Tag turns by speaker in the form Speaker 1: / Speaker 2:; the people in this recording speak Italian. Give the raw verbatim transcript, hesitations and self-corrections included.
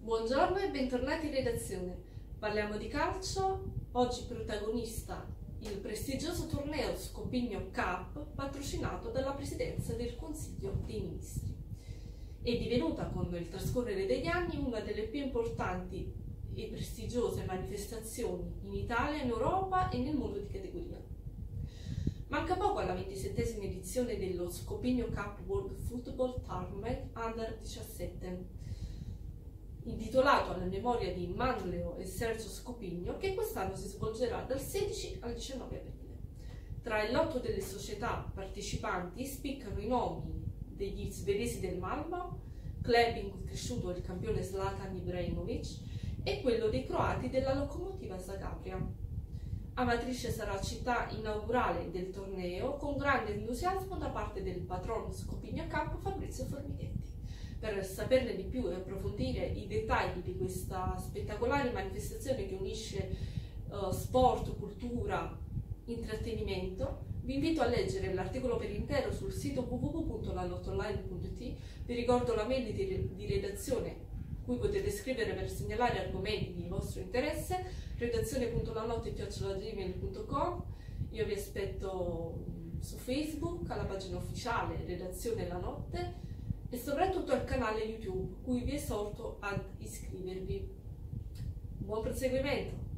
Speaker 1: Buongiorno e bentornati in redazione. Parliamo di calcio, oggi protagonista il prestigioso torneo Scopigno Cup patrocinato dalla Presidenza del Consiglio dei Ministri. È divenuta con il trascorrere degli anni una delle più importanti e prestigiose manifestazioni in Italia, in Europa e nel mondo di categoria. Manca poco alla ventisettesima edizione dello Scopigno Cup World Football Tournament Under diciassette, intitolato alla memoria di Manlio e Sergio Scopigno, che quest'anno si svolgerà dal sedici al diciannove aprile. Tra il lotto delle società partecipanti spiccano i nomi degli svedesi del Malmö, club in cui è cresciuto il campione Zlatan Ibrahimovic, e quello dei croati della Lokomotiva Zagabria. Amatrice sarà città inaugurale del torneo, con grande entusiasmo da parte del patrono Scopigno Cup Fabrizio Formighetti. Per saperne di più e approfondire i dettagli di questa spettacolare manifestazione che unisce uh, sport, cultura, intrattenimento, vi invito a leggere l'articolo per intero sul sito w w w punto la notte online punto i t. Vi ricordo la mail di, di redazione cui potete scrivere per segnalare argomenti di vostro interesse, redazione punto la notte chiocciola gmail punto com. Io vi aspetto su Facebook, alla pagina ufficiale Redazione La Notte, e soprattutto al canale YouTube, cui vi esorto ad iscrivervi. Buon proseguimento!